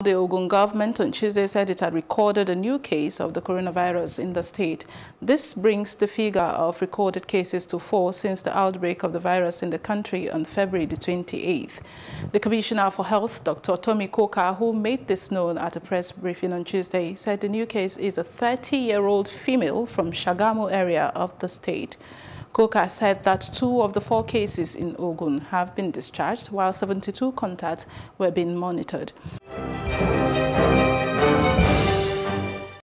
The Ogun government on Tuesday said it had recorded a new case of the coronavirus in the state. This brings the figure of recorded cases to 4 since the outbreak of the virus in the country on February the 28th. The Commissioner for Health, Dr. Tommy Koka, who made this known at a press briefing on Tuesday, said the new case is a 30-year-old female from Shagamu area of the state. Koka said that 2 of the 4 cases in Ogun have been discharged, while 72 contacts were being monitored.